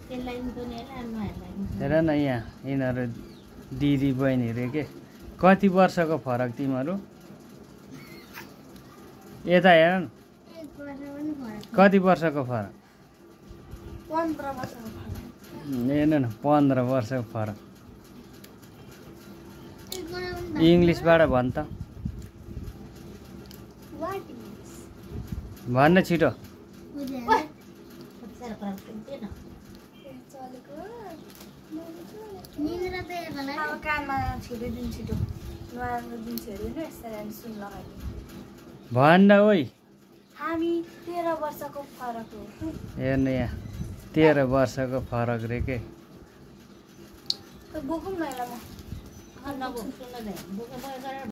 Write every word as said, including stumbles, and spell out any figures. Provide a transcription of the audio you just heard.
हेर न यहाँ यिनीहरू दिदी बहिनीहरू के कति वर्षको फरक तिमीहरू यता हेर न कति वर्षको फरक हेर्नु न पन्ध्र वर्षको फरक इङ्ग्लिसबाट भन् त भन्न छिटो भन्न ओइ हामी तेह्र वर्षको फरक हो हेर्नु यहाँ तेह्र वर्षको फरक रे के बोकौँ न यसलाई म